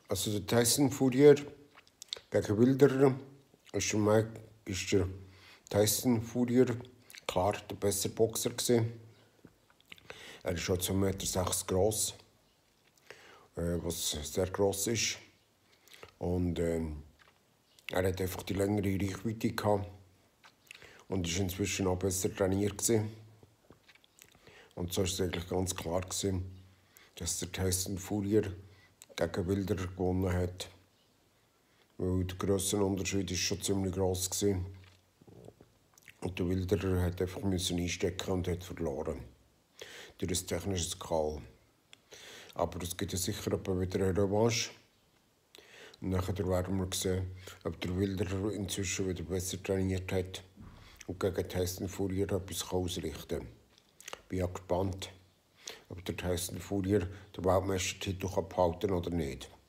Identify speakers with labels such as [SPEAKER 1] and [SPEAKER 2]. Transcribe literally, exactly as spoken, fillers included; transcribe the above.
[SPEAKER 1] Also der Tyson Fury gegen Wilderer ist der, Mike, ist der Tyson Fury klar der bessere Boxer gewesen. Er ist schon zwei Meter sechs groß, äh, was sehr groß ist. Und äh, er hat einfach die längere Reichweite gehabt und ist inzwischen auch besser trainiert gewesen. Und so war es eigentlich ganz klar gewesen, dass der Tyson Fury gegen Wilderer gewonnen hat. Weil der Grössenunterschied war schon ziemlich gross war. Und der Wilderer hat einfach einstecken und hat verloren. Durch ein technisches Call. Aber es gibt ja sicher wieder eine Revanche. Und nachher werden wir sehen, ob der Wilderer inzwischen wieder besser trainiert hat und gegen Tyson Fury etwas ausrichten kann. Ich bin ja gespannt, ob der Tyson Fury den Weltmeistertitel behalten kann oder nicht.